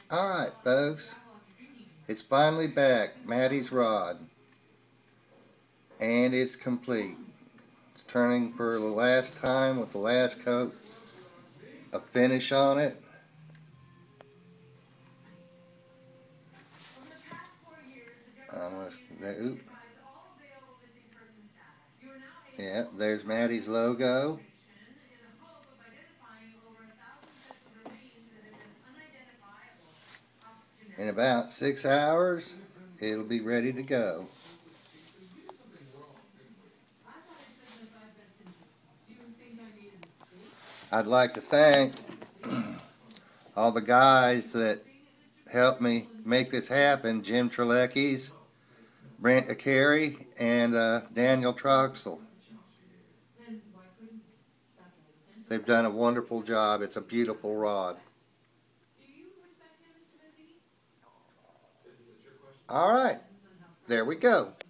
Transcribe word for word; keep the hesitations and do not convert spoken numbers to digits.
Alright, folks. It's finally back. Maddy's rod. And it's complete. It's turning for the last time with the last coat of finish on it. I'm gonna, oop. Yeah, there's Maddy's logo. In about six hours, it'll be ready to go. I'd like to thank all the guys that helped me make this happen. Jim Treleckis, Brent Carey, and uh, Daniel Troxel. They've done a wonderful job. It's a beautiful rod. All right, there we go.